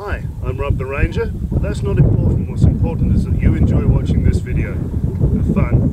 Hi, I'm Rob the Ranger, but that's not important. What's important is that you enjoy watching this video. Have fun.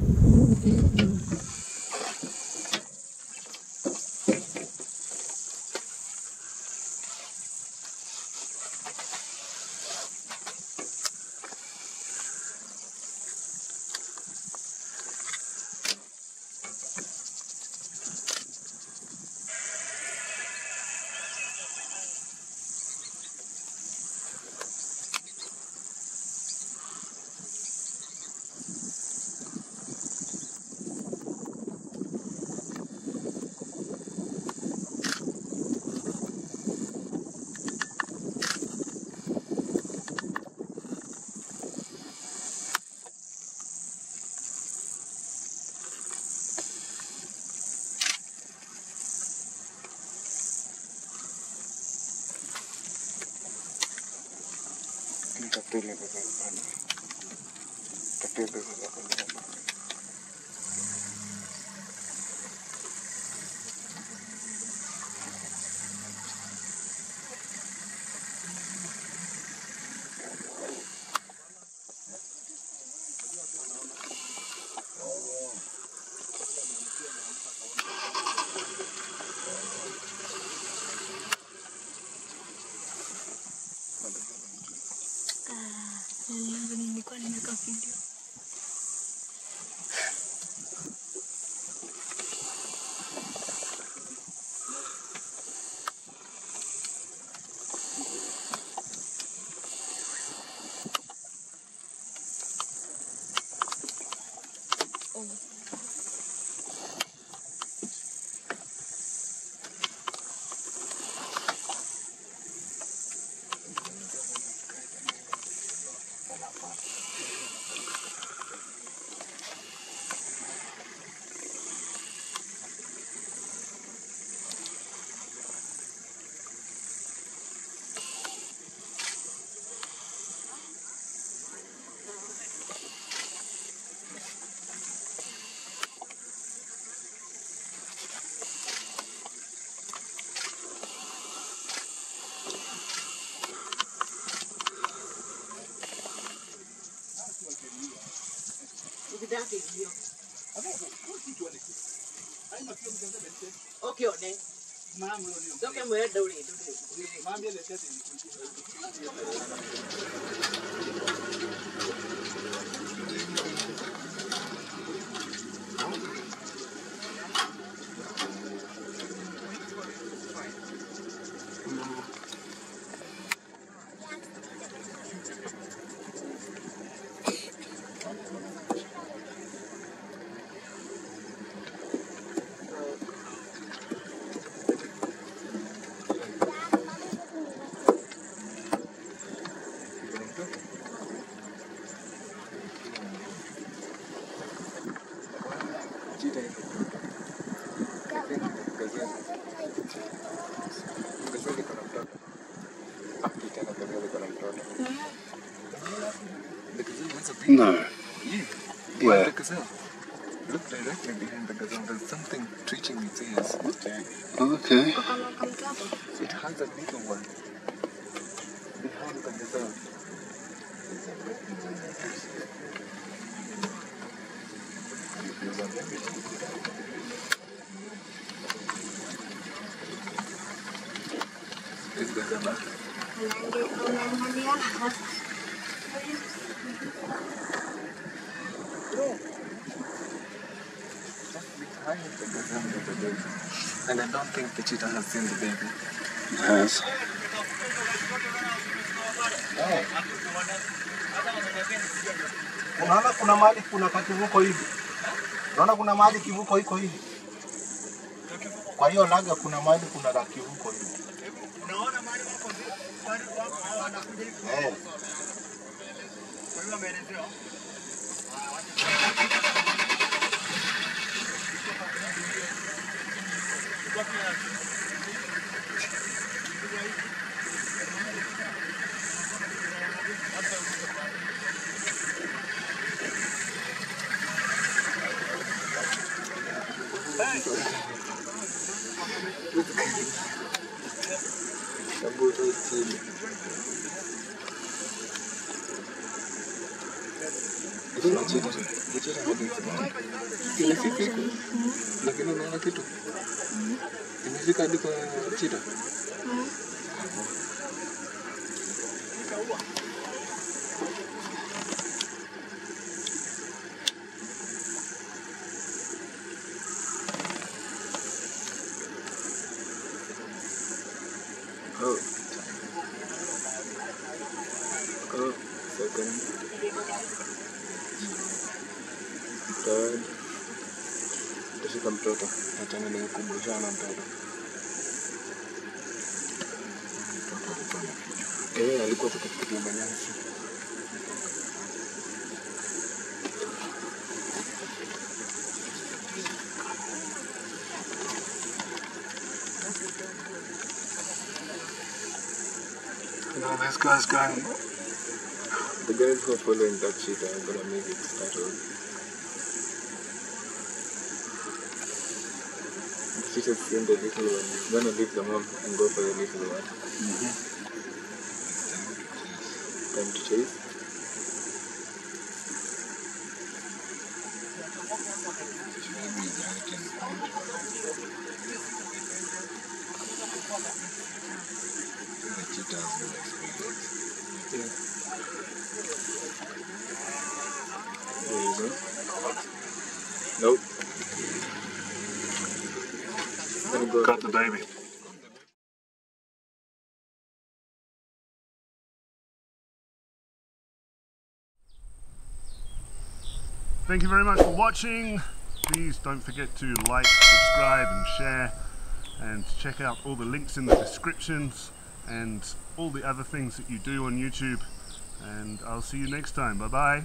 Nilikuwa nimeweka video. Okay, okay. Don't get me dirty. No. Where? The gazelle. Look directly behind the gazelle. There's something twitching its ears. Okay. It has a little one behind the gazelle. Is gazelle back? Behind the gazelle is the baby. And I don't think the cheetah has seen the baby. It has. Unaona kuna mahali kuna kivuko hivi. Unaona kuna mahali kivuko iko hivi. Kwa hiyo laga kuna mahali kuna la kivuko hivi. Unaona mahali wako wanakuja hivi. Kwa hiyo ameelezewa. Hey. Kuna cheetah hadi kila siku iko. Lakini unaona kitu? Imefika hadi kwa cheetah. Second, third, tashika mtoto, achana na kumbusha mtoto. Alikuwa katika nyasi. Now this guy's going. The guys who are following that cheetah are gonna make it startled. The cheetah's seen the little one. It's gonna leave the mom and go for the little one. Time to chase. The cheetah has no experience. Yeah. There you go. Nope. Go. Got the baby. Thank you very much for watching. Please don't forget to like, subscribe and share, and check out all the links in the descriptions and all the other things that you do on YouTube, and I'll see you next time. Bye bye.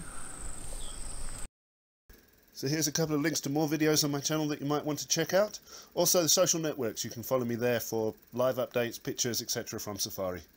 So here's a couple of links to more videos on my channel that you might want to check out. Also the social networks, you can follow me there for live updates, pictures, etc. from Safari.